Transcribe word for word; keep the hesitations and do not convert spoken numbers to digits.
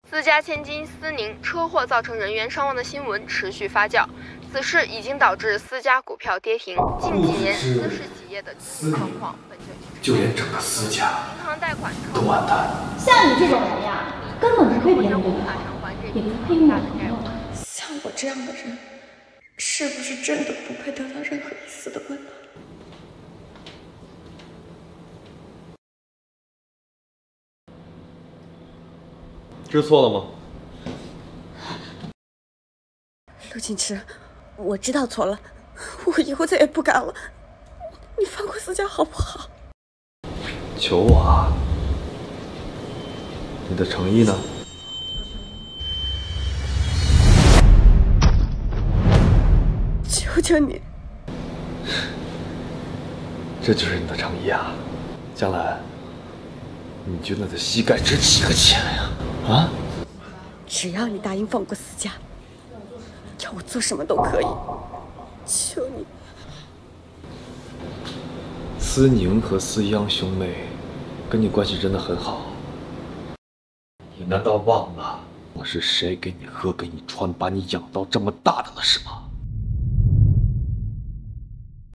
私家千金思宁车祸造成人员伤亡的新闻持续发酵，此事已经导致私家股票跌停。近几年私事企业的经营状况本就连整个私家银行贷款都完蛋。 像你这种人呀，根本不配别人对你好，也不配拥有朋友。 像我这样的人，是不是真的不配得到任何一丝的温暖？ 知错了吗？ 陆锦池，我知道错了，我以后再也不敢了。你放过思佳好不好？ 求我啊！你的诚意呢？ 求求你！ 这就是你的诚意啊！江兰，你觉得你的膝盖值几个钱呀？啊！ 只要你答应放过思佳，要我做什么都可以。求你！ 思宁和思央兄妹跟你关系真的很好，你难道忘了我是谁给你喝给你穿，把你养到这么大的了是吗？